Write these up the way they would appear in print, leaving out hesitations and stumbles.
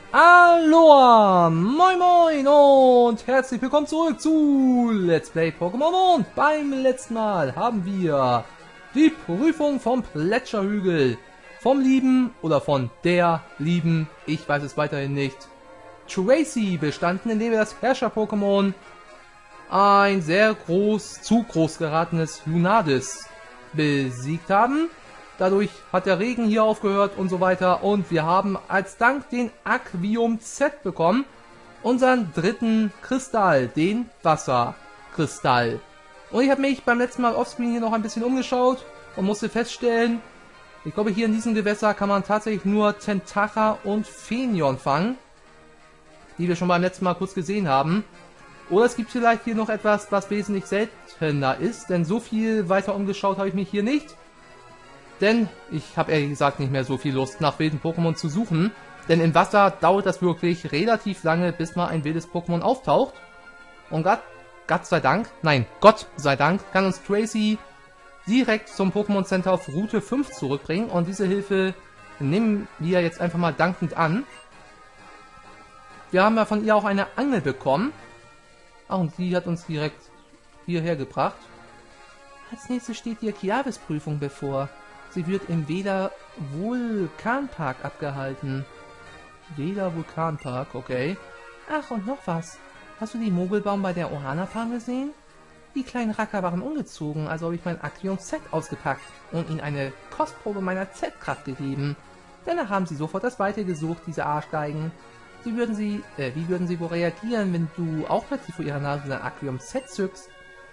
Aloha, moin moin und herzlich willkommen zurück zu Let's Play Pokémon. Und beim letzten Mal haben wir die Prüfung vom Plätscherhügel vom lieben oder von der lieben, ich weiß es weiterhin nicht, Tracy bestanden, indem wir das Herrscher-Pokémon, ein zu groß geratenes Lunadis, besiegt haben. Dadurch hat der Regen hier aufgehört und so weiter. Und wir haben als Dank den Aquium Z bekommen. Unseren dritten Kristall, den Wasserkristall. Und ich habe mich beim letzten Mal offscreen hier noch ein bisschen umgeschaut und musste feststellen, ich glaube hier in diesem Gewässer kann man tatsächlich nur Tentacha und Phenion fangen, die wir schon beim letzten Mal kurz gesehen haben. Oder es gibt vielleicht hier noch etwas, was wesentlich seltener ist, denn so viel weiter umgeschaut habe ich mich hier nicht. Denn ich habe ehrlich gesagt nicht mehr so viel Lust, nach wilden Pokémon zu suchen. Denn im Wasser dauert das wirklich relativ lange, bis mal ein wildes Pokémon auftaucht. Und Gott sei Dank kann uns Tracy direkt zum Pokémon Center auf Route 5 zurückbringen. Und diese Hilfe nehmen wir jetzt einfach mal dankend an. Wir haben ja von ihr auch eine Angel bekommen. Ach, und die hat uns direkt hierher gebracht. Als nächstes steht die Chiavis-Prüfung bevor. Sie wird im Veda Vulkanpark abgehalten. Veda Vulkanpark, okay. Ach, und noch was. Hast du die Mogelbaum bei der Ohana Farm gesehen? Die kleinen Racker waren umgezogen, also habe ich mein Aquium Z ausgepackt und ihnen eine Kostprobe meiner Z-Kraft gegeben. Danach haben sie sofort das Weite gesucht, diese Arschgeigen. Wie würden sie wohl reagieren, wenn du auch plötzlich vor ihrer Nase dein Aquium Z zückst?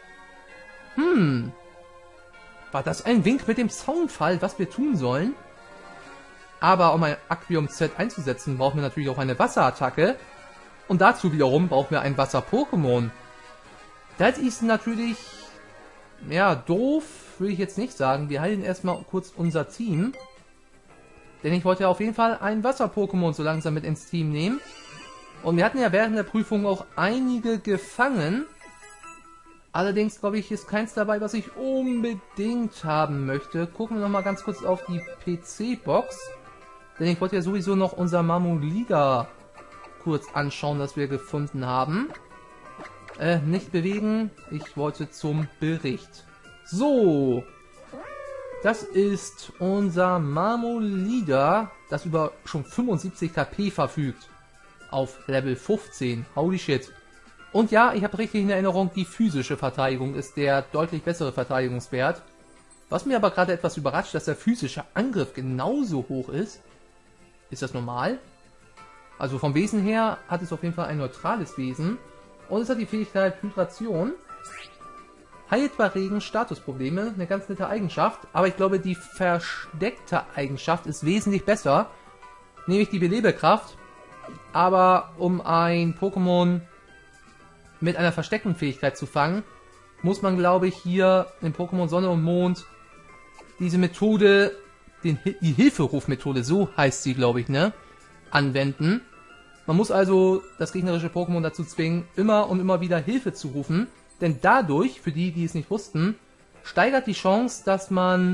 War das ein Wink mit dem Soundfall, was wir tun sollen? Aber um ein Aquium Z einzusetzen, brauchen wir natürlich auch eine Wasserattacke. Und dazu wiederum brauchen wir ein Wasser-Pokémon. Das ist natürlich, ja, doof, will ich jetzt nicht sagen. Wir heilen erstmal kurz unser Team. Denn ich wollte auf jeden Fall ein Wasser-Pokémon so langsam mit ins Team nehmen. Und wir hatten ja während der Prüfung auch einige gefangen. Allerdings, glaube ich, ist keins dabei, was ich unbedingt haben möchte. Gucken wir noch mal ganz kurz auf die PC-Box. Denn ich wollte ja sowieso noch unser Mamoliga kurz anschauen, das wir gefunden haben. Nicht bewegen. Ich wollte zum Bericht. So. Das ist unser Mamoliga, das über schon 75 KP verfügt. Auf Level 15. Holy shit. Und ja, ich habe richtig in Erinnerung, die physische Verteidigung ist der deutlich bessere Verteidigungswert. Was mir aber gerade etwas überrascht, dass der physische Angriff genauso hoch ist. Ist das normal? Also vom Wesen her hat es auf jeden Fall ein neutrales Wesen. Und es hat die Fähigkeit Hydration. Heilt bei Regen Statusprobleme, eine ganz nette Eigenschaft. Aber ich glaube, die versteckte Eigenschaft ist wesentlich besser. Nämlich die Belebekraft. Aber um ein Pokémon mit einer versteckten Fähigkeit zu fangen, muss man, glaube ich, hier in Pokémon Sonne und Mond diese Methode, die Hilferufmethode, so heißt sie, glaube ich, ne, anwenden. Man muss also das gegnerische Pokémon dazu zwingen, immer und immer wieder Hilfe zu rufen, denn dadurch, für die, die es nicht wussten, steigert die Chance, dass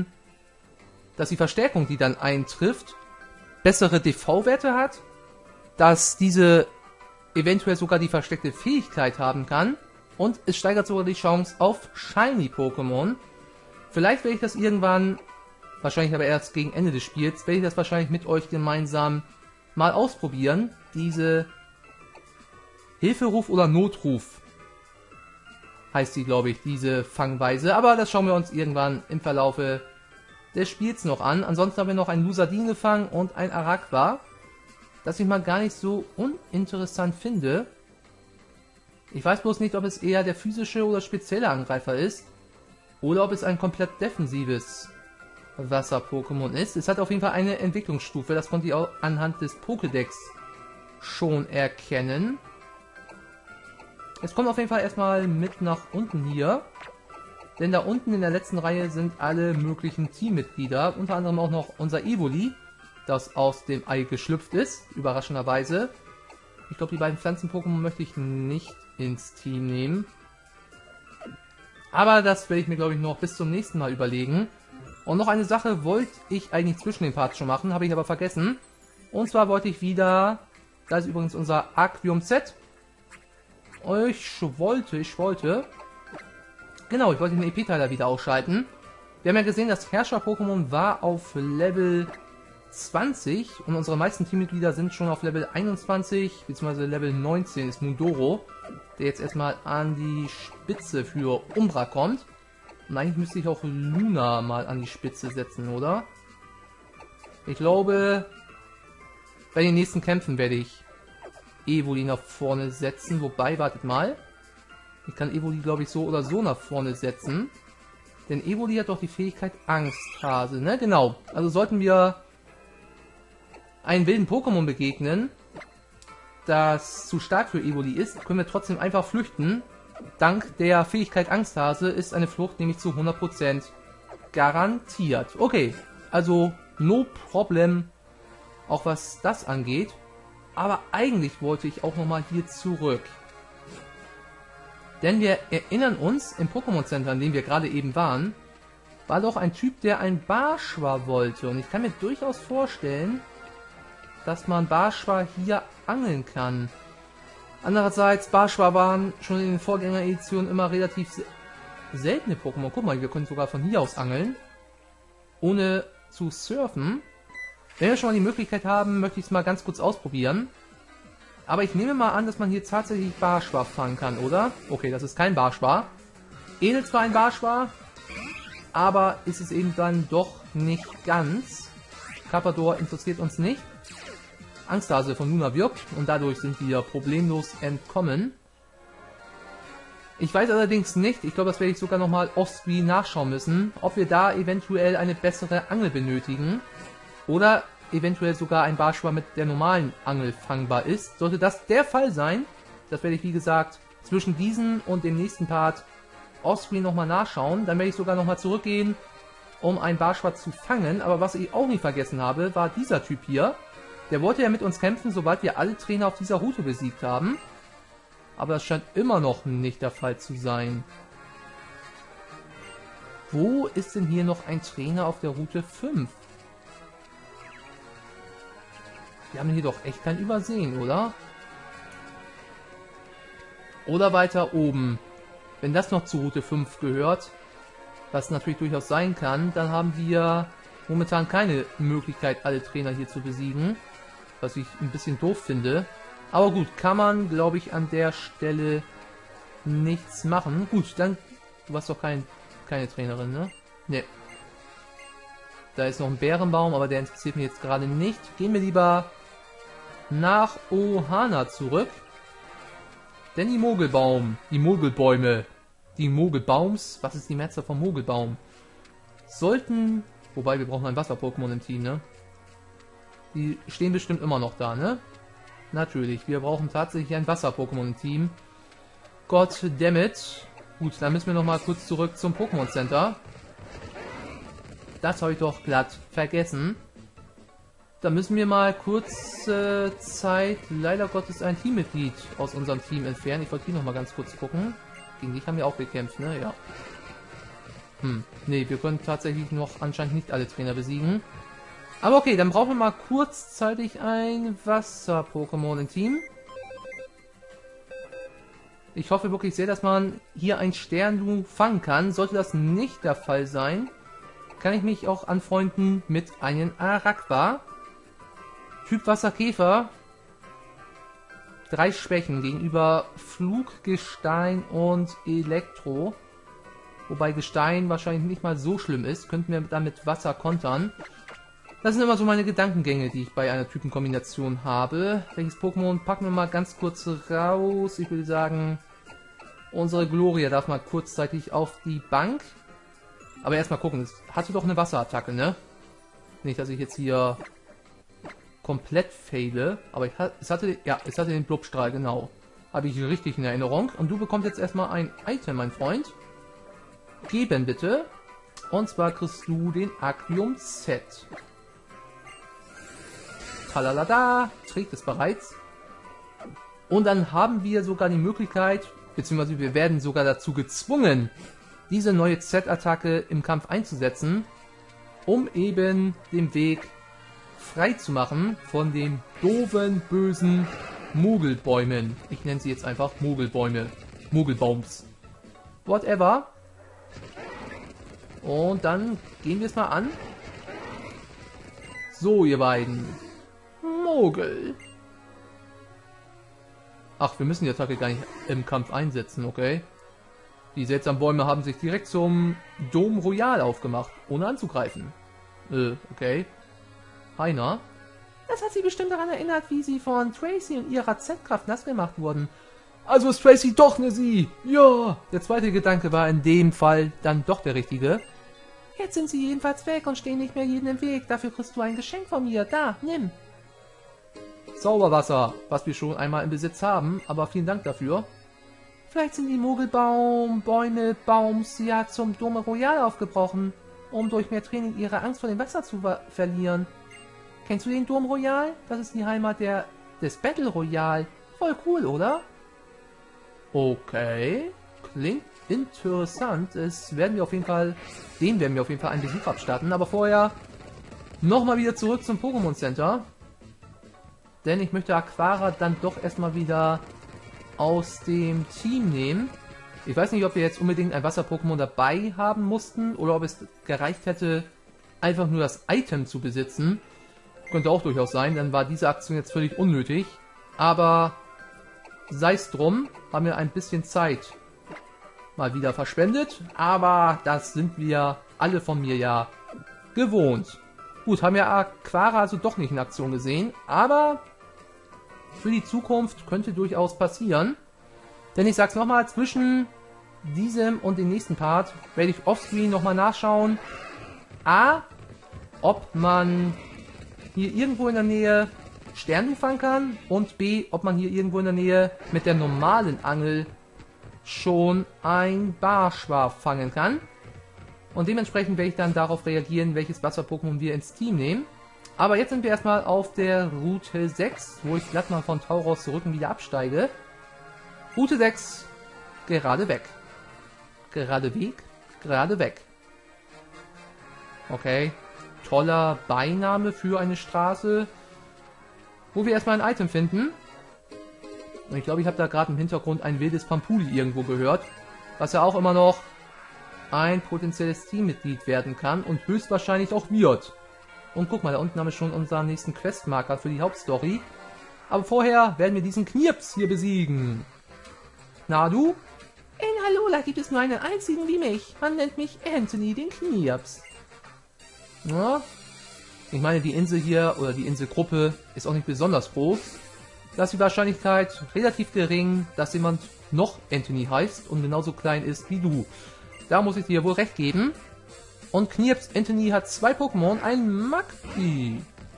die Verstärkung, die dann eintrifft, bessere DV-Werte hat, dass diese eventuell sogar die versteckte Fähigkeit haben kann und es steigert sogar die Chance auf Shiny-Pokémon. Vielleicht werde ich das irgendwann, wahrscheinlich aber erst gegen Ende des Spiels, werde ich das wahrscheinlich mit euch gemeinsam mal ausprobieren. Diese Hilferuf oder Notruf heißt die, glaube ich, diese Fangweise. Aber das schauen wir uns irgendwann im Verlaufe des Spiels noch an. Ansonsten haben wir noch einen Lusadin gefangen und ein Araqua, das ich mal gar nicht so uninteressant finde. Ich weiß bloß nicht, ob es eher der physische oder spezielle Angreifer ist. Oder ob es ein komplett defensives Wasser-Pokémon ist. Es hat auf jeden Fall eine Entwicklungsstufe. Das konnte ich auch anhand des Pokédex schon erkennen. Es kommt auf jeden Fall erstmal mit nach unten hier. Denn da unten in der letzten Reihe sind alle möglichen Teammitglieder. Unter anderem auch noch unser Evoli, das aus dem Ei geschlüpft ist, überraschenderweise. Ich glaube, die beiden Pflanzen-Pokémon möchte ich nicht ins Team nehmen. Aber das werde ich mir, glaube ich, noch bis zum nächsten Mal überlegen. Und noch eine Sache wollte ich eigentlich zwischen den Parts schon machen, habe ich aber vergessen. Und zwar wollte ich wieder Da ist übrigens unser Arquium-Set. Ich wollte den EP-Teiler wieder ausschalten. Wir haben ja gesehen, das Herrscher-Pokémon war auf Level 20 und unsere meisten Teammitglieder sind schon auf Level 21, beziehungsweise Level 19 ist Mundoro, der jetzt erstmal an die Spitze für Umbra kommt. Und eigentlich müsste ich auch Luna mal an die Spitze setzen, oder? Ich glaube, bei den nächsten Kämpfen werde ich Evoli nach vorne setzen. Wobei, wartet mal. Ich kann Evoli, glaube ich, so oder so nach vorne setzen. Denn Evoli hat doch die Fähigkeit Angsthase, ne? Genau. Also sollten wir einen wilden Pokémon begegnen, das zu stark für Evoli ist, können wir trotzdem einfach flüchten. Dank der Fähigkeit Angsthase ist eine Flucht nämlich zu 100% garantiert. Okay, also no problem, auch was das angeht. Aber eigentlich wollte ich auch nochmal hier zurück. Denn wir erinnern uns, im Pokémon Center, in dem wir gerade eben waren, war doch ein Typ, der ein Barschwa wollte. Und ich kann mir durchaus vorstellen, dass man Barschwa hier angeln kann. Andererseits, Barschwa waren schon in den Vorgängereditionen immer relativ seltene Pokémon. Guck mal, wir können sogar von hier aus angeln, ohne zu surfen. Wenn wir schon mal die Möglichkeit haben, möchte ich es mal ganz kurz ausprobieren. Aber ich nehme mal an, dass man hier tatsächlich Barschwa fangen kann, oder? Okay, das ist kein Barschwa. Ähnelt zwar ein Barschwa, aber ist es eben dann doch nicht ganz. Carpador interessiert uns nicht. Angsthase von Luna wirkt und dadurch sind wir problemlos entkommen. Ich weiß allerdings nicht, ich glaube, das werde ich sogar nochmal offscreen nachschauen müssen, ob wir da eventuell eine bessere Angel benötigen oder eventuell sogar ein Barschwa mit der normalen Angel fangbar ist. Sollte das der Fall sein, das werde ich wie gesagt zwischen diesem und dem nächsten Part offscreen nochmal nachschauen, dann werde ich sogar nochmal zurückgehen, um ein Barschwa zu fangen. Aber was ich auch nicht vergessen habe, war dieser Typ hier. Der wollte ja mit uns kämpfen, sobald wir alle Trainer auf dieser Route besiegt haben. Aber das scheint immer noch nicht der Fall zu sein. Wo ist denn hier noch ein Trainer auf der Route 5? Wir haben hier doch echt kein Übersehen, oder? Oder weiter oben. Wenn das noch zu Route 5 gehört, was natürlich durchaus sein kann, dann haben wir momentan keine Möglichkeit, alle Trainer hier zu besiegen. Was ich ein bisschen doof finde. Aber gut, kann man, glaube ich, an der Stelle nichts machen. Gut, dann... Du warst doch keine Trainerin, ne? Ne. Da ist noch ein Bärenbaum, aber der interessiert mich jetzt gerade nicht. Gehen wir lieber nach Ohana zurück. Denn die Mogelbäume, die Mogelbaums, was ist die Mehrzahl vom Mogelbaum? Sollten... Wobei, wir brauchen ein Wasser-Pokémon im Team, ne? Die stehen bestimmt immer noch da, ne? Natürlich, wir brauchen tatsächlich ein Wasser-Pokémon im Team. Goddammit. Gut, dann müssen wir nochmal kurz zurück zum Pokémon Center. Das habe ich doch glatt vergessen. Da müssen wir mal kurz Zeit, leider Gottes, ein Teammitglied aus unserem Team entfernen. Ich wollte hier nochmal ganz kurz gucken. Gegen dich haben wir auch gekämpft, ne? Ja. Ne, wir können tatsächlich noch anscheinend nicht alle Trainer besiegen. Aber okay, dann brauchen wir mal kurzzeitig ein Wasser-Pokémon im Team. Ich hoffe wirklich sehr, dass man hier ein Sternlu fangen kann. Sollte das nicht der Fall sein, kann ich mich auch anfreunden mit einem Arakwa. Typ Wasserkäfer. 3 Schwächen gegenüber Flug, Gestein und Elektro. Wobei Gestein wahrscheinlich nicht mal so schlimm ist. Könnten wir damit Wasser kontern. Das sind immer so meine Gedankengänge, die ich bei einer Typenkombination habe. Welches Pokémon packen wir mal ganz kurz raus? Ich würde sagen, unsere Gloria darf mal kurzzeitig auf die Bank. Aber erstmal gucken, es hatte doch eine Wasserattacke, ne? Nicht, dass ich jetzt hier komplett faile, aber es hatte den Blubstrahl, genau. Habe ich richtig in Erinnerung. Und du bekommst jetzt erstmal ein Item, mein Freund. Geben bitte. Und zwar kriegst du den Arquium-Set. Talalada, trägt es bereits. Und dann haben wir sogar die Möglichkeit, beziehungsweise wir werden sogar dazu gezwungen, diese neue Z-Attacke im Kampf einzusetzen, um eben den Weg frei zu machen von den doofen, bösen Mogelbäumen. Ich nenne sie jetzt einfach Mogelbäume. Mogelbaums. Whatever. Und dann gehen wir es mal an. So, ihr beiden. Mogel. Ach, wir müssen die Attacke gar nicht im Kampf einsetzen, okay? Die seltsamen Bäume haben sich direkt zum Dom Royal aufgemacht, ohne anzugreifen. Okay. Heiner. Das hat sie bestimmt daran erinnert, wie sie von Tracy und ihrer Z-Kraft nass gemacht wurden. Also ist Tracy doch eine Sie. Ja. Der zweite Gedanke war in dem Fall dann doch der richtige. Jetzt sind sie jedenfalls weg und stehen nicht mehr jedem im Weg. Dafür kriegst du ein Geschenk von mir. Da, nimm. Zauberwasser, was wir schon einmal im Besitz haben, aber vielen Dank dafür. Vielleicht sind die Mogelbaums ja zum Dome Royal aufgebrochen, um durch mehr Training ihre Angst vor dem Wasser zu verlieren. Kennst du den Dom Royal? Das ist die Heimat des Battle Royal. Voll cool, oder? Okay, klingt interessant. Dem werden wir auf jeden Fall einen Besuch abstatten. Aber vorher nochmal wieder zurück zum Pokémon Center. Denn ich möchte Aquara dann doch erstmal wieder aus dem Team nehmen. Ich weiß nicht, ob wir jetzt unbedingt ein Wasser-Pokémon dabei haben mussten oder ob es gereicht hätte, einfach nur das Item zu besitzen. Könnte auch durchaus sein, dann war diese Aktion jetzt völlig unnötig. Aber sei es drum, haben wir ein bisschen Zeit mal wieder verschwendet. Aber das sind wir alle von mir ja gewohnt. Gut, haben wir Aquara also doch nicht in Aktion gesehen, aber für die Zukunft könnte durchaus passieren. Denn ich sag's nochmal, zwischen diesem und dem nächsten Part werde ich offscreen nochmal nachschauen. A, ob man hier irgendwo in der Nähe Sterndu fangen kann und B, ob man hier irgendwo in der Nähe mit der normalen Angel schon ein Barschwar fangen kann. Und dementsprechend werde ich dann darauf reagieren, welches Wasser-Pokémon wir ins Team nehmen. Aber jetzt sind wir erstmal auf der Route 6, wo ich glatt mal von Tauros zurück und wieder absteige. Route 6, gerade weg. Gerade Weg, gerade weg. Okay, toller Beiname für eine Straße, wo wir erstmal ein Item finden. Und ich glaube, ich habe da gerade im Hintergrund ein wildes Pampuli irgendwo gehört, was ja auch immer noch ein potenzielles Teammitglied werden kann und höchstwahrscheinlich auch wird. Und guck mal, da unten haben wir schon unseren nächsten Questmarker für die Hauptstory. Aber vorher werden wir diesen Knirps hier besiegen. Na du? In Alola gibt es nur einen einzigen wie mich. Man nennt mich Anthony den Knirps. Ja, ich meine, die Insel hier oder die Inselgruppe ist auch nicht besonders groß. Da ist die Wahrscheinlichkeit relativ gering, dass jemand noch Anthony heißt und genauso klein ist wie du. Da muss ich dir wohl recht geben. Und Knirps Anthony hat 2 Pokémon, ein Magby.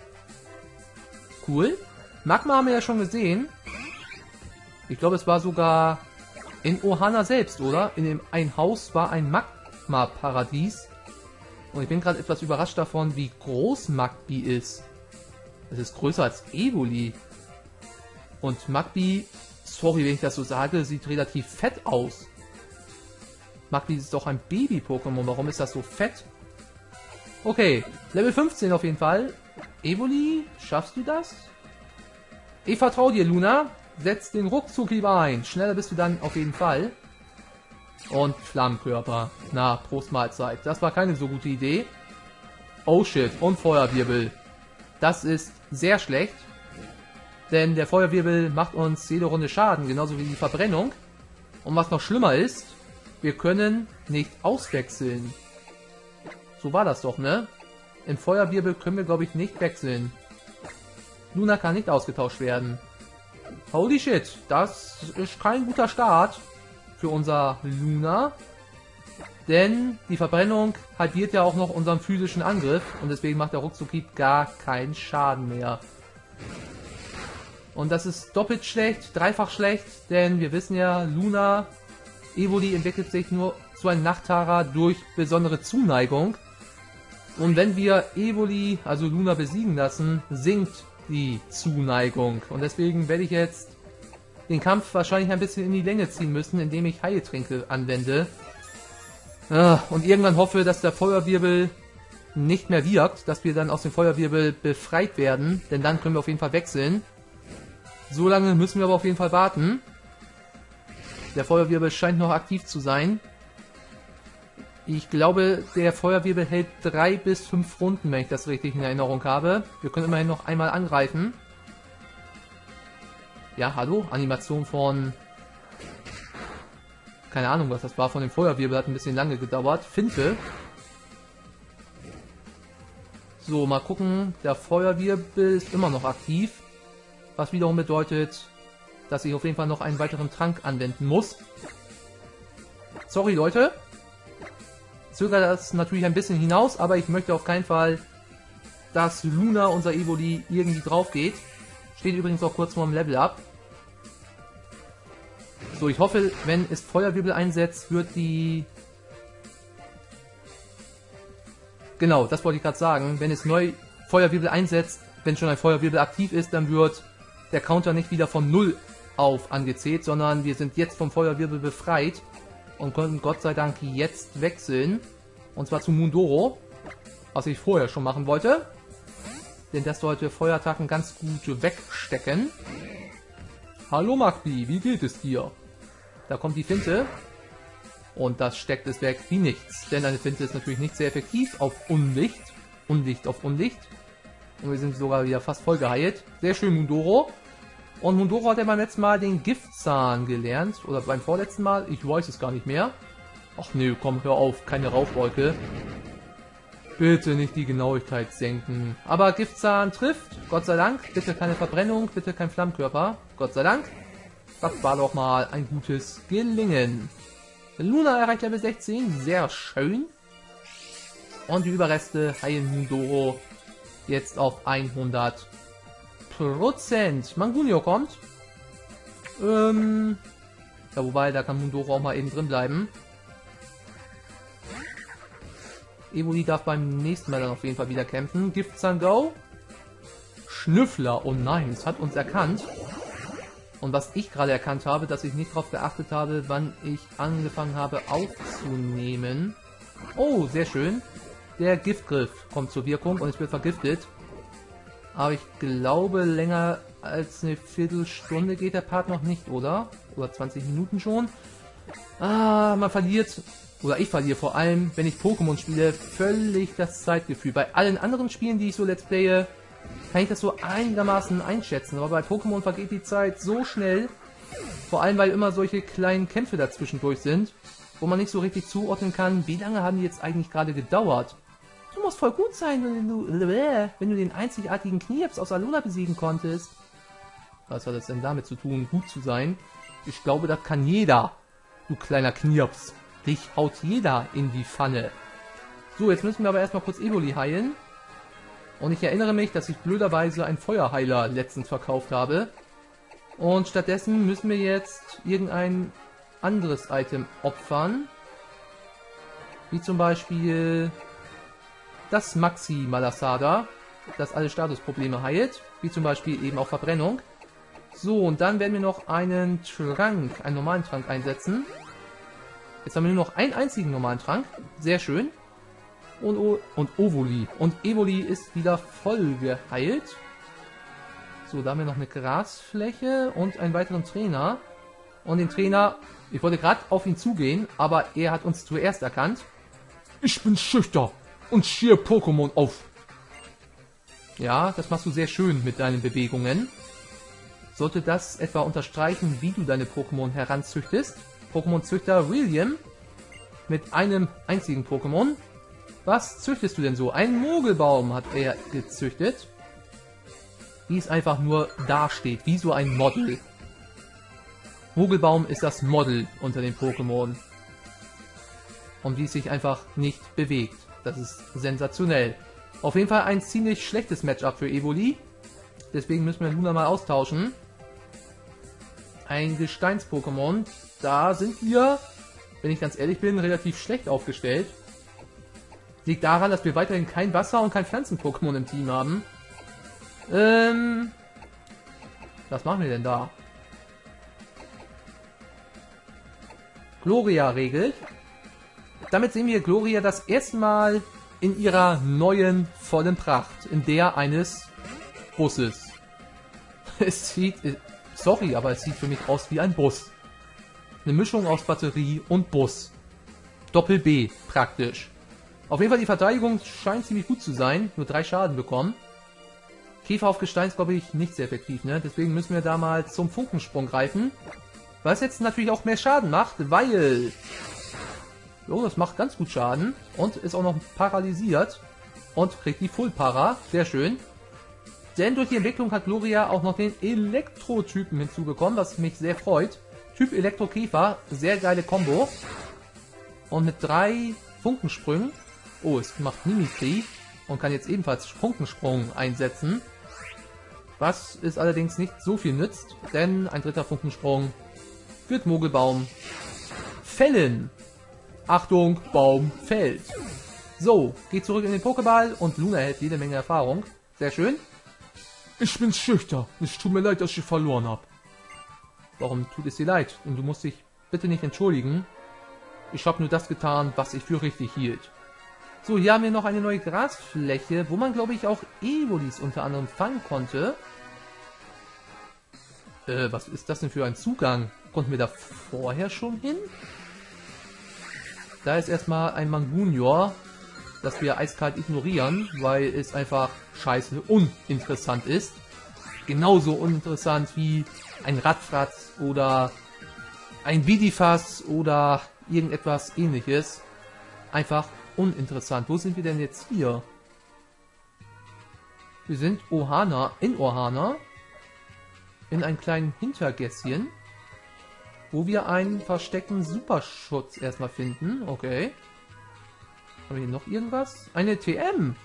Cool. Magma haben wir ja schon gesehen. Ich glaube, es war sogar in Ohana selbst, oder? Ein Haus war ein Magma-Paradies. Und ich bin gerade etwas überrascht davon, wie groß Magby ist. Es ist größer als Evoli. Und Magby, sorry, wenn ich das so sage, sieht relativ fett aus. Magby ist doch ein Baby-Pokémon. Warum ist das so fett? Okay, Level 15 auf jeden Fall. Evoli, schaffst du das? Ich vertraue dir, Luna. Setz den Ruckzuck-Hieb ein. Schneller bist du dann auf jeden Fall. Und Flammenkörper. Na, Prost Mahlzeit. Das war keine so gute Idee. Oh shit, und Feuerwirbel. Das ist sehr schlecht. Denn der Feuerwirbel macht uns jede Runde Schaden, genauso wie die Verbrennung. Und was noch schlimmer ist, wir können nicht auswechseln. So war das doch, ne? Im Feuerwirbel können wir, glaube ich, nicht wechseln. Luna kann nicht ausgetauscht werden. Holy shit, das ist kein guter Start für unser Luna. Denn die Verbrennung halbiert ja auch noch unseren physischen Angriff. Und deswegen macht der Ruckzuck-Hieb gar keinen Schaden mehr. Und das ist doppelt schlecht, dreifach schlecht. Denn wir wissen ja, Luna... Evoli entwickelt sich nur zu einem Nachtara durch besondere Zuneigung. Und wenn wir Evoli, also Luna, besiegen lassen, sinkt die Zuneigung. Und deswegen werde ich jetzt den Kampf wahrscheinlich ein bisschen in die Länge ziehen müssen, indem ich Heiltränke anwende. Und irgendwann hoffe, dass der Feuerwirbel nicht mehr wirkt, dass wir dann aus dem Feuerwirbel befreit werden, denn dann können wir auf jeden Fall wechseln. So lange müssen wir aber auf jeden Fall warten. Der Feuerwirbel scheint noch aktiv zu sein. Ich glaube, der Feuerwirbel hält 3 bis 5 Runden, wenn ich das richtig in Erinnerung habe. Wir können immerhin noch einmal angreifen. Ja, hallo? Animation von... Keine Ahnung, was das war. Von dem Feuerwirbel hat ein bisschen lange gedauert. Finte. So, mal gucken. Der Feuerwirbel ist immer noch aktiv. Was wiederum bedeutet, dass ich auf jeden Fall noch einen weiteren Trank anwenden muss. Sorry, Leute. Zögere das natürlich ein bisschen hinaus, aber ich möchte auf keinen Fall, dass Luna, unser Evoli, irgendwie drauf geht. Steht übrigens auch kurz vorm Level Up. So, ich hoffe, wenn es Feuerwirbel einsetzt, wird die... Genau, das wollte ich gerade sagen. Wenn es neu Feuerwirbel einsetzt, wenn schon ein Feuerwirbel aktiv ist, dann wird der Counter nicht wieder von 0 auf angezählt, sondern wir sind jetzt vom Feuerwirbel befreit. Und können Gott sei Dank jetzt wechseln. Und zwar zu Mundoro. Was ich vorher schon machen wollte. Denn das sollte Feuerattacken ganz gut wegstecken. Hallo Magbi, wie geht es dir? Da kommt die Finte. Und das steckt es weg wie nichts. Denn eine Finte ist natürlich nicht sehr effektiv auf Unlicht. Unlicht auf Unlicht. Und wir sind sogar wieder fast voll geheilt. Sehr schön, Mundoro. Und Mundoro hat ja beim letzten Mal den Giftzahn gelernt. Oder beim vorletzten Mal. Ich weiß es gar nicht mehr. Ach nö, komm, hör auf. Keine Rauchwolke. Bitte nicht die Genauigkeit senken. Aber Giftzahn trifft. Gott sei Dank. Bitte keine Verbrennung. Bitte kein Flammkörper. Gott sei Dank. Das war doch mal ein gutes Gelingen. Luna erreicht Level 16. Sehr schön. Und die Überreste heilen Mundoro jetzt auf 100%. Mangunio kommt. Ja, wobei, da kann Mundoro auch mal eben drin bleiben. Evoli darf beim nächsten Mal dann auf jeden Fall wieder kämpfen. Giftzahn Go. Schnüffler. Oh nein, es hat uns erkannt. Und was ich gerade erkannt habe, dass ich nicht darauf geachtet habe, wann ich angefangen habe aufzunehmen. Oh, sehr schön. Der Giftgriff kommt zur Wirkung und es wird vergiftet. Aber ich glaube, länger als eine Viertelstunde geht der Part noch nicht, oder? Oder 20 Minuten schon. Ah, man verliert, oder ich verliere vor allem, wenn ich Pokémon spiele, völlig das Zeitgefühl. Bei allen anderen Spielen, die ich so let's playe, kann ich das so einigermaßen einschätzen. Aber bei Pokémon vergeht die Zeit so schnell. Vor allem, weil immer solche kleinen Kämpfe dazwischendurch sind, wo man nicht so richtig zuordnen kann, wie lange haben die jetzt eigentlich gerade gedauert. Du musst voll gut sein, wenn du den einzigartigen Knirps aus Alola besiegen konntest. Was hat das denn damit zu tun, gut zu sein? Ich glaube, das kann jeder, du kleiner Knirps. Dich haut jeder in die Pfanne. So, jetzt müssen wir aber erstmal kurz Evoli heilen. Und ich erinnere mich, dass ich blöderweise einen Feuerheiler letztens verkauft habe. Und stattdessen müssen wir jetzt irgendein anderes Item opfern. Wie zum Beispiel das Maxi Malasada, das alle Statusprobleme heilt. Wie zum Beispiel eben auch Verbrennung. So, und dann werden wir noch einen Trank, einen normalen Trank einsetzen. Jetzt haben wir nur noch einen einzigen normalen Trank. Sehr schön. Und Ovoli. Und Evoli ist wieder voll geheilt. So, da haben wir noch eine Grasfläche und einen weiteren Trainer. Und den Trainer, ich wollte gerade auf ihn zugehen, aber er hat uns zuerst erkannt. Ich bin schüchtern und schier Pokémon auf. Ja, das machst du sehr schön mit deinen Bewegungen. Sollte das etwa unterstreichen, wie du deine Pokémon heranzüchtest? Pokémon-Züchter William mit einem einzigen Pokémon. Was züchtest du denn so? Einen Mogelbaum hat er gezüchtet. Wie es einfach nur dasteht, wie so ein Model. Mogelbaum ist das Model unter den Pokémon. Und wie es sich einfach nicht bewegt. Das ist sensationell. Auf jeden Fall ein ziemlich schlechtes Matchup für Evoli. Deswegen müssen wir Luna mal austauschen. Ein Gesteins-Pokémon. Da sind wir, wenn ich ganz ehrlich bin, relativ schlecht aufgestellt. Liegt daran, dass wir weiterhin kein Wasser- und kein Pflanzen-Pokémon im Team haben. Was machen wir denn da? Gloria regelt. Damit sehen wir Gloria das erste Mal in ihrer neuen, vollen Pracht, in der eines Busses. Es sieht, sorry, aber es sieht für mich aus wie ein Bus. Eine Mischung aus Batterie und Bus. Doppel B, praktisch. Auf jeden Fall, die Verteidigung scheint ziemlich gut zu sein. Nur 3 Schaden bekommen. Käfer auf Gestein ist, glaube ich, nicht sehr effektiv, ne? Deswegen müssen wir da mal zum Funkensprung greifen. Was jetzt natürlich auch mehr Schaden macht, weil... Jo, das macht ganz gut Schaden. Und ist auch noch paralysiert. Und kriegt die Full-Para. Sehr schön. Denn durch die Entwicklung hat Gloria auch noch den Elektro-Typen hinzubekommen, was mich sehr freut. Typ Elektro-Käfer, sehr geile Kombo. Und mit 3 Funkensprüngen, oh, es macht Mimikry und kann jetzt ebenfalls Funkensprung einsetzen. Was es allerdings nicht so viel nützt, denn ein 3. Funkensprung wird Mogelbaum fällen. Achtung, Baum fällt. So, geht zurück in den Pokéball und Luna erhält jede Menge Erfahrung. Sehr schön. Ich bin schüchtern. Es tut mir leid, dass ich verloren habe. Warum tut es dir leid? Und du musst dich bitte nicht entschuldigen. Ich habe nur das getan, was ich für richtig hielt. So, hier haben wir noch eine neue Grasfläche, wo man, glaube ich, auch Evolis unter anderem fangen konnte. Was ist das denn für ein Zugang? Konnten wir da vorher schon hin? Da ist erstmal ein Mangunior, das wir eiskalt ignorieren, weil es einfach scheiße uninteressant ist. Genauso uninteressant wie ein Radfratz oder ein Bidifas oder irgendetwas ähnliches. Einfach uninteressant. Wo sind wir denn jetzt hier? Wir sind Ohana, in Ohana. In einem kleinen Hintergässchen. Wo wir einen versteckten Superschutz erstmal finden. Okay. Haben wir hier noch irgendwas? Eine TM.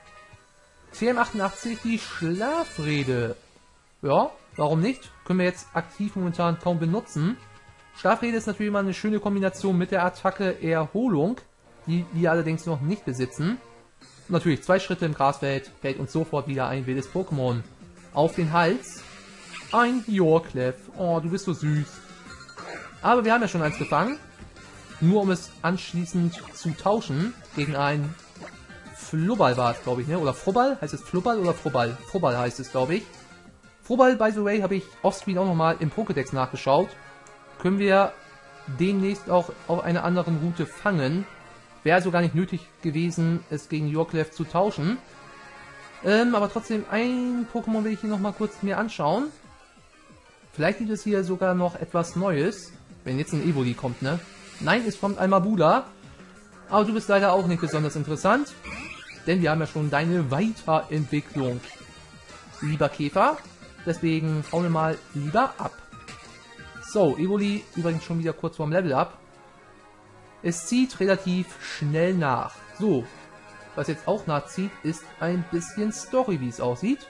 TM88, die Schlafrede. Ja, warum nicht? Können wir jetzt aktiv momentan kaum benutzen. Schlafrede ist natürlich immer eine schöne Kombination mit der Attacke Erholung, die wir allerdings noch nicht besitzen. Und natürlich 2 Schritte im Grasfeld, fällt uns sofort wieder ein wildes Pokémon auf den Hals. Ein Yorklef. Oh, du bist so süß. Aber wir haben ja schon eins gefangen. Nur um es anschließend zu tauschen gegen ein Flubball war es, glaube ich, ne? Oder Frubball? Heißt es Flubball oder Frubball? Frubball heißt es, glaube ich. Frubball, by the way, habe ich offscreen auch nochmal im Pokédex nachgeschaut. Können wir demnächst auch auf einer anderen Route fangen. Wäre also gar nicht nötig gewesen, es gegen Yorklef zu tauschen. Aber trotzdem, ein Pokémon will ich hier nochmal kurz mir anschauen. Vielleicht gibt es hier sogar noch etwas Neues. Wenn jetzt ein Evoli kommt, ne? Nein, es kommt ein Mabula. Aber du bist leider auch nicht besonders interessant. Denn wir haben ja schon deine Weiterentwicklung. Lieber Käfer. Deswegen hauen wir mal lieber ab. So, Evoli übrigens schon wieder kurz vorm Level Up. Es zieht relativ schnell nach. So, was jetzt auch nachzieht, ist ein bisschen Story, wie es aussieht.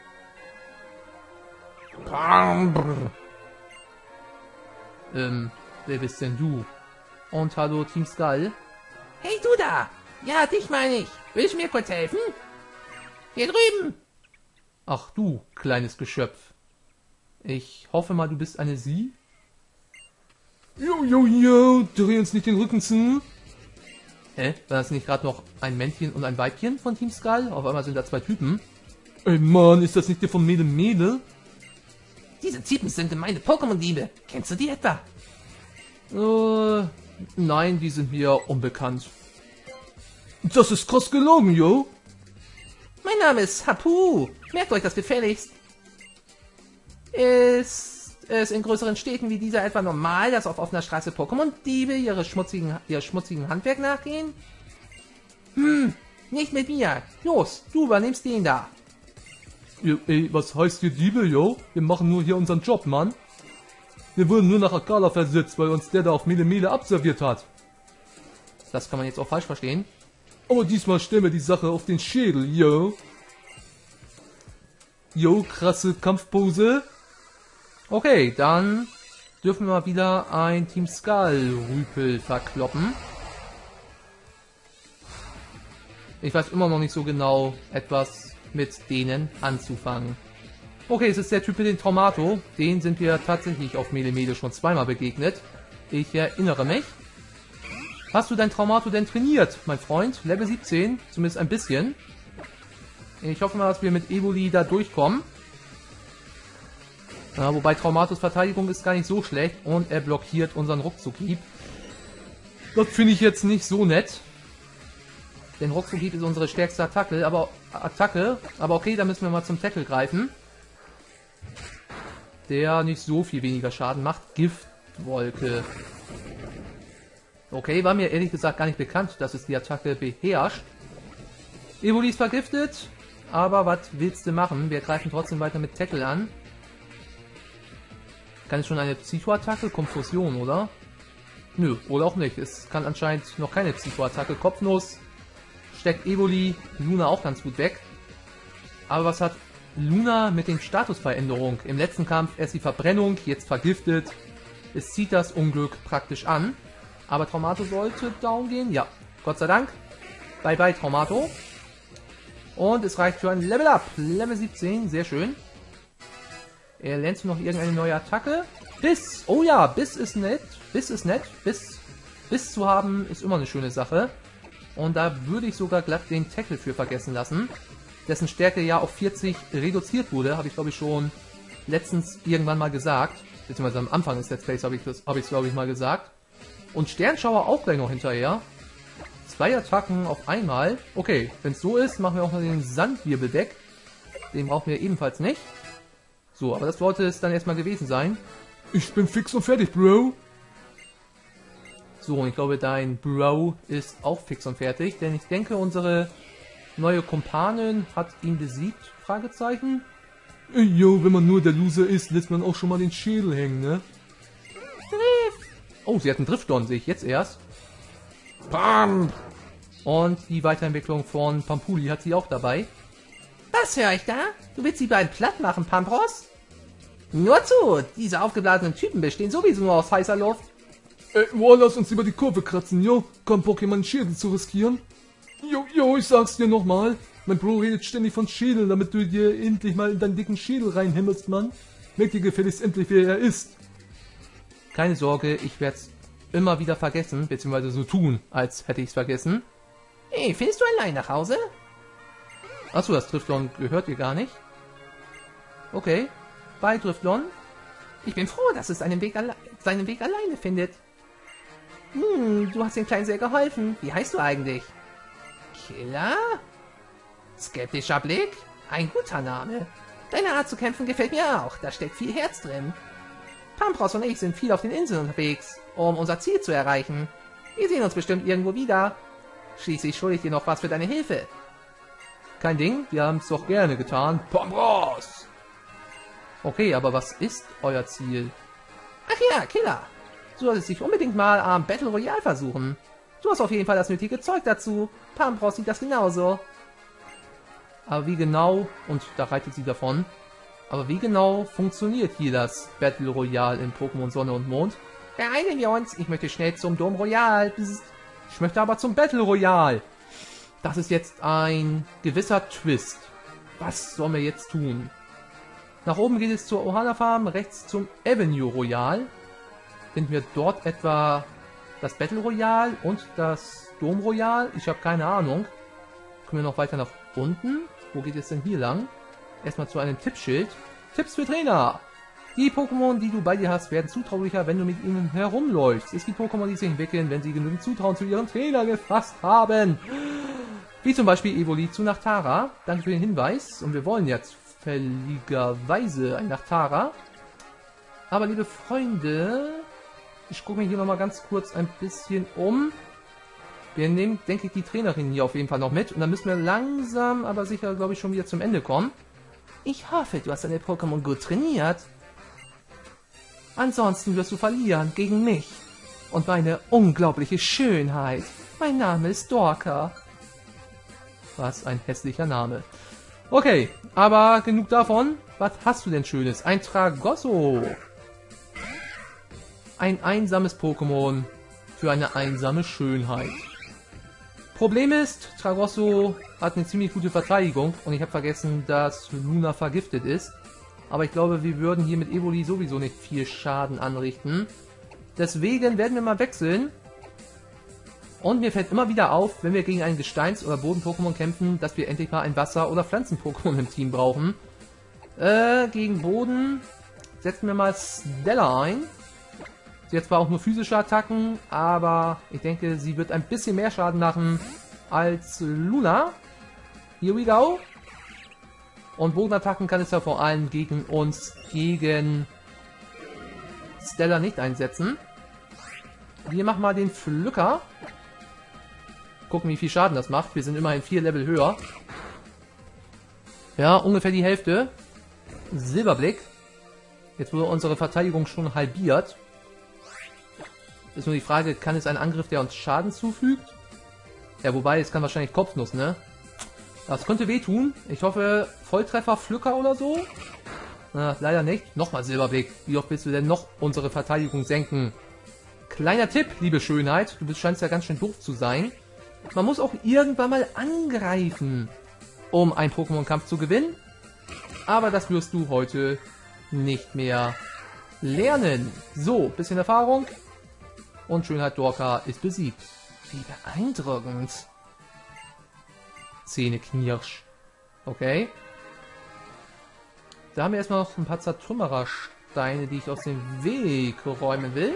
Wer bist denn du? Und hallo Team Skull. Hey du da! Ja, dich meine ich. Willst du mir kurz helfen? Hier drüben! Ach du, kleines Geschöpf. Ich hoffe mal, du bist eine Sie? Jo, dreh uns nicht den Rücken zu. War das nicht gerade noch ein Männchen und ein Weibchen von Team Skull? Auf einmal sind da 2 Typen. Ey Mann, ist das nicht der von Mele Mele? Diese Typen sind meine Pokémon-Liebe. Kennst du die etwa? Nein, die sind mir unbekannt. Das ist krass gelogen, yo. Mein Name ist Hapu. Merkt euch das gefälligst. Ist es in größeren Städten wie dieser etwa normal, dass auf offener Straße Pokémon-Diebe ihr schmutzigen Handwerk nachgehen? Nicht mit mir. Los, du übernimmst den da. Ey, was heißt hier Diebe, yo? Wir machen nur hier unseren Job, Mann. Wir wurden nur nach Akala versetzt, weil uns der da auf Mele Mele abserviert hat. Das kann man jetzt auch falsch verstehen. Aber diesmal stellen wir die Sache auf den Schädel, yo. Yo, krasse Kampfpose. Okay, dann dürfen wir mal wieder ein Team Skull-Rüpel verkloppen. Ich weiß immer noch nicht so genau etwas mit denen anzufangen. Okay, es ist der Typ mit dem Traumato. Den sind wir tatsächlich auf Mele Mele schon zweimal begegnet. Ich erinnere mich. Hast du dein Traumato denn trainiert, mein Freund? Level 17, zumindest ein bisschen. Ich hoffe mal, dass wir mit Evoli da durchkommen. Ja, wobei Traumatos Verteidigung ist gar nicht so schlecht und er blockiert unseren Ruckzuckhieb. Das finde ich jetzt nicht so nett. Denn Ruckzuckhieb ist unsere stärkste Attacke, aber okay, da müssen wir mal zum Tackle greifen. Der nicht so viel weniger Schaden macht. Giftwolke. Okay, war mir ehrlich gesagt gar nicht bekannt, dass es die Attacke beherrscht. Evoli ist vergiftet, aber was willst du machen? Wir greifen trotzdem weiter mit Tackle an. Kann es schon eine Psycho-Attacke? Konfusion, oder? Nö, oder auch nicht. Es kann anscheinend noch keine Psycho-Attacke. Kopfnuss steckt Evoli, Luna auch ganz gut weg. Aber was hat Luna mit den Statusveränderungen? Im letzten Kampf erst die Verbrennung, jetzt vergiftet. Es zieht das Unglück praktisch an. Aber Traumato sollte down gehen. Ja, Gott sei Dank. Bye bye Traumato. Und es reicht für ein Level Up. Level 17, sehr schön. Er lernt noch irgendeine neue Attacke. Biss. Oh ja, Biss ist nett. Biss ist nett. Biss zu haben ist immer eine schöne Sache. Und da würde ich sogar glatt den Tackle für vergessen lassen. Dessen Stärke ja auf 40 reduziert wurde. Habe ich glaube ich schon letztens irgendwann mal gesagt. Beziehungsweise am Anfang des Let's Plays habe ich es glaube ich mal gesagt. Und Sternschauer auch gleich noch hinterher. 2 Attacken auf einmal. Okay, wenn es so ist, machen wir auch mal den Sandwirbel weg. Den brauchen wir ebenfalls nicht. So, aber das sollte es dann erstmal gewesen sein. Ich bin fix und fertig, Bro. So, und ich glaube, dein Bro ist auch fix und fertig, denn ich denke, unsere neue Kumpanin hat ihn besiegt, Fragezeichen. Jo, wenn man nur der Loser ist, lässt man auch schon mal den Schädel hängen, ne? Drift! Oh, sie hat einen Driftdon, sehe ich jetzt erst. Bam! Und die Weiterentwicklung von Pampuli hat sie auch dabei. Was höre ich da? Du willst die beiden platt machen, Pampros? Nur zu! Diese aufgeblasenen Typen bestehen sowieso nur aus heißer Luft. Lass uns lieber die Kurve kratzen, jo. Komm, Bock, jemanden Schädel zu riskieren. Jo, ich sag's dir nochmal. Mein Bro redet ständig von Schädel, damit du dir endlich mal in deinen dicken Schädel reinhämmerst, Mann. Merk dir gefälligst endlich, wer er ist. Keine Sorge, ich werd's immer wieder vergessen, beziehungsweise so tun, als hätte ich's vergessen. Hey, findest du allein nach Hause? Achso, das Driftlon gehört dir gar nicht. Okay. Bei Driftlon. Ich bin froh, dass es seinen Weg alleine findet. Du hast den Kleinen sehr geholfen. Wie heißt du eigentlich? Killer? Skeptischer Blick? Ein guter Name. Deine Art zu kämpfen gefällt mir auch. Da steckt viel Herz drin. Pampros und ich sind viel auf den Inseln unterwegs, um unser Ziel zu erreichen. Wir sehen uns bestimmt irgendwo wieder. Schließlich schulde ich dir noch was für deine Hilfe. Kein Ding, wir haben es doch gerne getan. Pampros! Okay, aber was ist euer Ziel? Ach ja, Killer. Du solltest dich unbedingt mal am Battle Royale versuchen. Du hast auf jeden Fall das nötige Zeug dazu. Pampros sieht das genauso. Aber wie genau, und da reitet sie davon, aber wie genau funktioniert hier das Battle Royale in Pokémon Sonne und Mond? Beeilen wir uns, ich möchte schnell zum Dom Royal. Ich möchte aber zum Battle Royale. Das ist jetzt ein gewisser Twist. Was sollen wir jetzt tun? Nach oben geht es zur Ohana Farm, rechts zum Avenue Royal. Finden wir dort etwa das Battle Royale und das Dom Royal? Ich habe keine Ahnung. Können wir noch weiter nach unten? Wo geht es denn hier lang? Erstmal zu einem Tippschild. Tipps für Trainer! Die Pokémon, die du bei dir hast, werden zutraulicher, wenn du mit ihnen herumläufst. Es gibt Pokémon, die sich entwickeln, wenn sie genügend Zutrauen zu ihren Trainer gefasst haben. Wie zum Beispiel Evoli zu Nachtara. Danke für den Hinweis. Und wir wollen jetzt fälligerweise ein Nachtara. Aber liebe Freunde, ich gucke mir hier nochmal ganz kurz ein bisschen um. Wir nehmen, denke ich, die Trainerin hier auf jeden Fall noch mit. Und dann müssen wir langsam, aber sicher, glaube ich, schon wieder zum Ende kommen. Ich hoffe, du hast deine Pokémon gut trainiert. Ansonsten wirst du verlieren gegen mich. Und meine unglaubliche Schönheit. Mein Name ist Dorka. Was ein hässlicher Name. Okay, aber genug davon. Was hast du denn Schönes? Ein Tragosso. Ein einsames Pokémon für eine einsame Schönheit. Problem ist, Tragosso hat eine ziemlich gute Verteidigung und ich habe vergessen, dass Luna vergiftet ist. Aber ich glaube, wir würden hier mit Evoli sowieso nicht viel Schaden anrichten. Deswegen werden wir mal wechseln. Und mir fällt immer wieder auf, wenn wir gegen einen Gesteins- oder Boden-Pokémon kämpfen, dass wir endlich mal ein Wasser- oder Pflanzen-Pokémon im Team brauchen. Gegen Boden setzen wir mal Stella ein. Sie hat zwar auch nur physische Attacken, aber ich denke, sie wird ein bisschen mehr Schaden machen als Luna. Here we go. Und Bodenattacken kann es ja vor allem gegen uns, gegen Stella nicht einsetzen. Wir machen mal den Pflücker. Gucken, wie viel Schaden das macht. Wir sind immerhin 4 Level höher. Ja, ungefähr die Hälfte. Silberblick. Jetzt wurde unsere Verteidigung schon halbiert. Ist nur die Frage, kann es ein Angriff, der uns Schaden zufügt? Ja, wobei, es kann wahrscheinlich Kopfnuss, ne? Das könnte wehtun. Ich hoffe, Volltreffer, Pflücker oder so. Na, leider nicht. Nochmal Silberblick. Wie oft willst du denn noch unsere Verteidigung senken? Kleiner Tipp, liebe Schönheit. Du scheinst ja ganz schön doof zu sein. Man muss auch irgendwann mal angreifen, um einen Pokémon-Kampf zu gewinnen. Aber das wirst du heute nicht mehr lernen. So, bisschen Erfahrung. Und Schönheit Dorka ist besiegt. Wie beeindruckend. Zähneknirsch. Okay. Da haben wir erstmal noch ein paar Zertrümmerersteine, die ich aus dem Weg räumen will.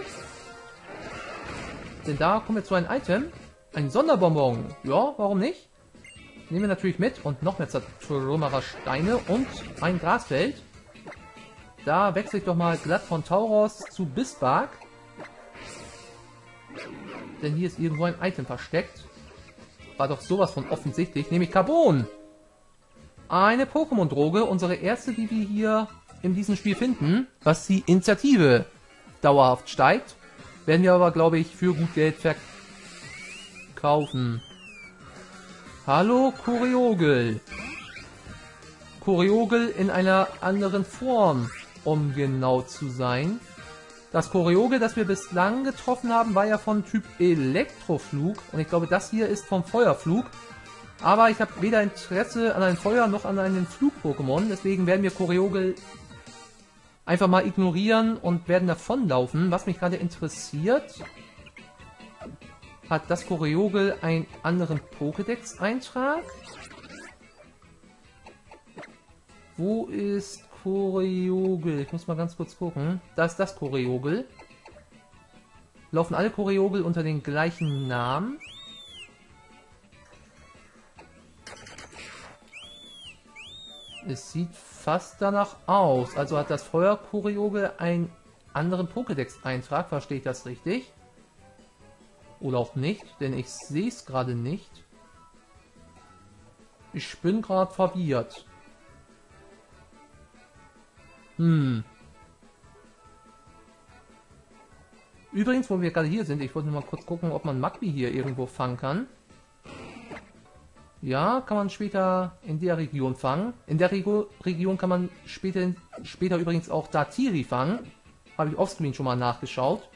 Denn da kommen wir zu einem Item. Ein Sonderbonbon. Ja, warum nicht? Nehmen wir natürlich mit. Und noch mehr Zertrümmerersteine und ein Grasfeld. Da wechsle ich doch mal glatt von Tauros zu Bisbark. Denn hier ist irgendwo ein Item versteckt. War doch sowas von offensichtlich, nämlich Carbon. Eine Pokémon-Droge, unsere erste, die wir hier in diesem Spiel finden, was die Initiative dauerhaft steigt. Werden wir aber, glaube ich, für gut Geld verkaufen. Hallo, Koreogel. Koreogel in einer anderen Form, um genau zu sein. Das Koreogel, das wir bislang getroffen haben, war ja von Typ Elektroflug. Und ich glaube, das hier ist vom Feuerflug. Aber ich habe weder Interesse an einem Feuer noch an einem Flug-Pokémon. Deswegen werden wir Koreogel einfach mal ignorieren und werden davonlaufen. Was mich gerade interessiert, hat das Koreogel einen anderen Pokédex-Eintrag? Wo ist Koreogel? Ich muss mal ganz kurz gucken. Da ist das Koreogel. Laufen alle Koreogel unter den gleichen Namen? Es sieht fast danach aus. Also hat das Feuer-Koreogel einen anderen Pokédex-Eintrag. Verstehe ich das richtig? Oder auch nicht, denn ich sehe es gerade nicht. Ich bin gerade verwirrt. Übrigens, wo wir gerade hier sind, ich wollte nur mal kurz gucken, ob man Magby hier irgendwo fangen kann. Ja, kann man später in der Region fangen. In der Region kann man später übrigens auch Datiri fangen. Habe ich offscreen schon mal nachgeschaut.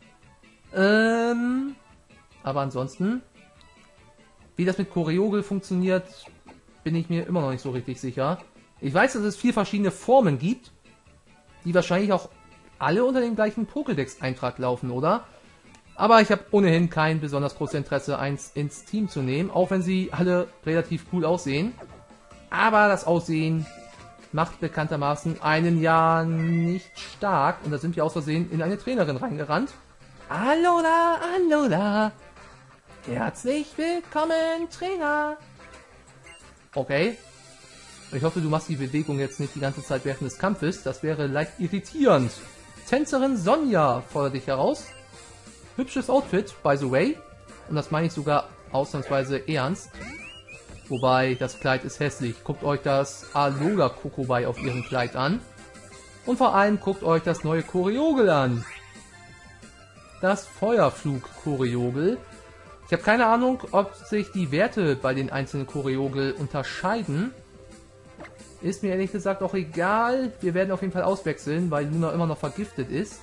Aber ansonsten, wie das mit Koreogel funktioniert, bin ich mir immer noch nicht so richtig sicher. Ich weiß, dass es 4 verschiedene Formen gibt, die wahrscheinlich auch alle unter dem gleichen Pokédex-Eintrag laufen, oder? Aber ich habe ohnehin kein besonders großes Interesse, eins ins Team zu nehmen, auch wenn sie alle relativ cool aussehen. Aber das Aussehen macht bekanntermaßen einen ja nicht stark. Und da sind wir aus Versehen in eine Trainerin reingerannt. Alola, Alola. Herzlich willkommen, Trainer. Okay. Ich hoffe, du machst die Bewegung jetzt nicht die ganze Zeit während des Kampfes. Das wäre leicht irritierend. Tänzerin Sonja fordert dich heraus. Hübsches Outfit, by the way. Und das meine ich sogar ausnahmsweise ernst. Wobei, das Kleid ist hässlich. Guckt euch das Alola Kokobei auf ihrem Kleid an. Und vor allem guckt euch das neue Koreogel an. Das Feuerflug-Koreogel. Ich habe keine Ahnung, ob sich die Werte bei den einzelnen Koreogel unterscheiden. Ist mir ehrlich gesagt auch egal. Wir werden auf jeden Fall auswechseln, weil Luna immer noch vergiftet ist.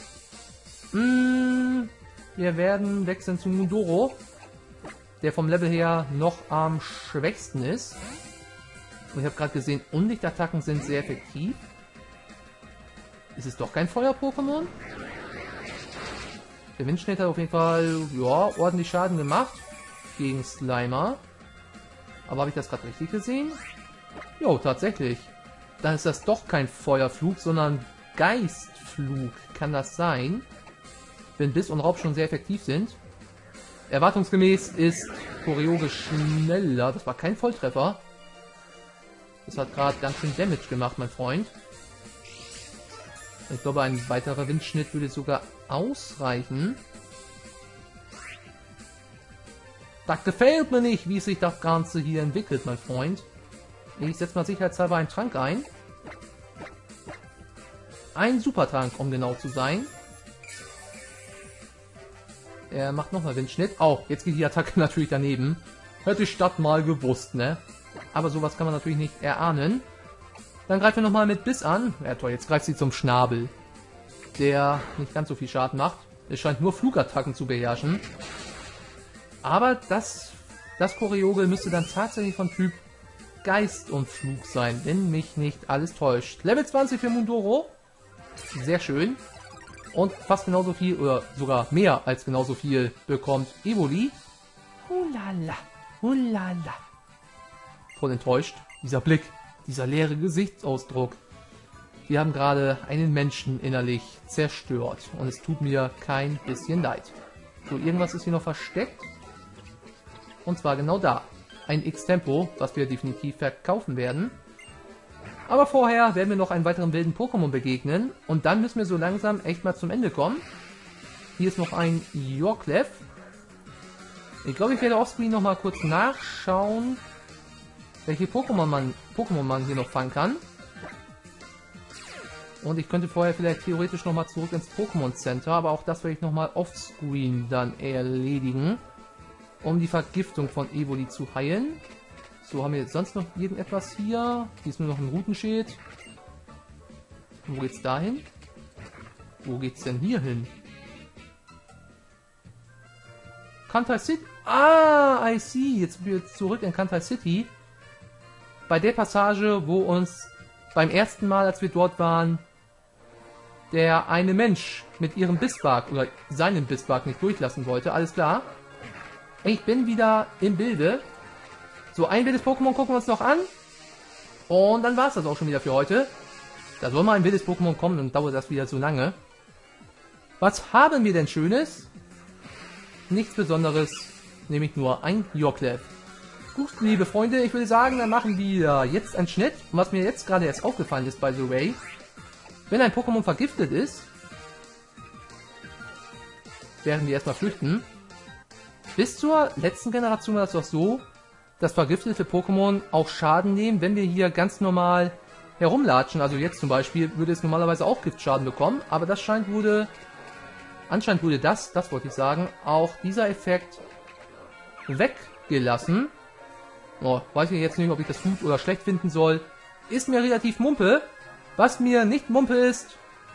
Wir werden wechseln zu Mudoro, der vom Level her noch am schwächsten ist. Und ich habe gerade gesehen, Unlichtattacken sind sehr effektiv. Ist es doch kein Feuer-Pokémon? Der Windschnitt hat auf jeden Fall, ja, ordentlich Schaden gemacht gegen Slimer. Aber habe ich das gerade richtig gesehen? Jo, tatsächlich. Dann ist das doch kein Feuerflug, sondern Geistflug. Kann das sein? Wenn Biss und Raub schon sehr effektiv sind. Erwartungsgemäß ist Choreoge schneller. Das war kein Volltreffer. Das hat gerade ganz schön Damage gemacht, mein Freund. Ich glaube, ein weiterer Windschnitt würde sogar ausreichen. Das gefällt mir nicht, wie sich das Ganze hier entwickelt, mein Freund. Ich setze mal sicherheitshalber einen Trank ein. Ein Supertrank, um genau zu sein. Er macht nochmal Windschnitt. Oh, jetzt geht die Attacke natürlich daneben. Hätte ich das mal gewusst, ne? Aber sowas kann man natürlich nicht erahnen. Dann greifen wir nochmal mit Biss an. Ja toll, jetzt greift sie zum Schnabel. Der nicht ganz so viel Schaden macht. Es scheint nur Flugattacken zu beherrschen. Aber das Choreoge müsste dann tatsächlich von Typ Geist und Flug sein, wenn mich nicht alles täuscht. Level 20 für Mundoro. Sehr schön. Und fast genauso viel, oder sogar mehr als genauso viel, bekommt Evoli. Hulala, hulala. Voll enttäuscht. Dieser Blick, dieser leere Gesichtsausdruck. Wir haben gerade einen Menschen innerlich zerstört. Und es tut mir kein bisschen leid. So, irgendwas ist hier noch versteckt. Und zwar genau da. Ein X-Tempo, was wir definitiv verkaufen werden. Aber vorher werden wir noch einen weiteren wilden Pokémon begegnen. Und dann müssen wir so langsam echt mal zum Ende kommen. Hier ist noch ein Yorklef. Ich glaube, ich werde offscreen noch mal kurz nachschauen, welche Pokémon man hier noch fangen kann. Und ich könnte vorher vielleicht theoretisch noch mal zurück ins Pokémon Center. Aber auch das werde ich noch mal offscreen dann erledigen, um die Vergiftung von Evoli zu heilen. So, haben wir jetzt sonst noch irgendetwas hier? Hier ist nur noch ein Routenschild. Und wo geht's da hin? Wo geht's denn hier hin? Kantai City. Ah, I see. Jetzt sind wir zurück in Kantai City. Bei der Passage, wo uns beim ersten Mal, als wir dort waren, der eine Mensch mit ihrem Bissbark oder seinem Bissbark nicht durchlassen wollte. Alles klar. Ich bin wieder im Bilde. So, ein wildes Pokémon gucken wir uns noch an. Und dann war es das auch schon wieder für heute. Da soll mal ein wildes Pokémon kommen und dauert das wieder so lange. Was haben wir denn Schönes? Nichts Besonderes, nämlich nur ein Yorklef. Gut, liebe Freunde, ich würde sagen, dann machen wir jetzt einen Schnitt. Und was mir jetzt gerade erst aufgefallen ist, by the way, wenn ein Pokémon vergiftet ist, werden wir erstmal flüchten. Bis zur letzten Generation war das doch so, dass vergiftete Pokémon auch Schaden nehmen, wenn wir hier ganz normal herumlatschen. Also jetzt zum Beispiel würde es normalerweise auch Giftschaden bekommen, aber das anscheinend wurde das wollte ich sagen, auch dieser Effekt weggelassen. Oh, weiß ich jetzt nicht, ob ich das gut oder schlecht finden soll. Ist mir relativ Mumpe. Was mir nicht Mumpe ist,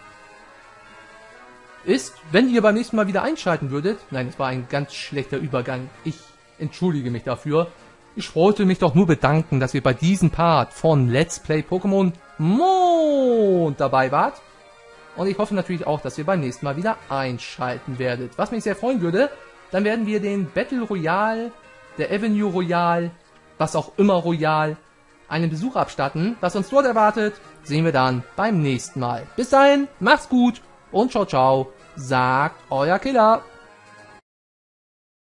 wenn ihr beim nächsten Mal wieder einschalten würdet. Nein, es war ein ganz schlechter Übergang. Ich entschuldige mich dafür. Ich wollte mich doch nur bedanken, dass ihr bei diesem Part von Let's Play Pokémon Mond dabei wart. Und ich hoffe natürlich auch, dass ihr beim nächsten Mal wieder einschalten werdet. Was mich sehr freuen würde, dann werden wir den Battle Royale, der Avenue Royale, was auch immer Royale, einen Besuch abstatten. Was uns dort erwartet, sehen wir dann beim nächsten Mal. Bis dahin, macht's gut und ciao ciao, sagt euer Killer.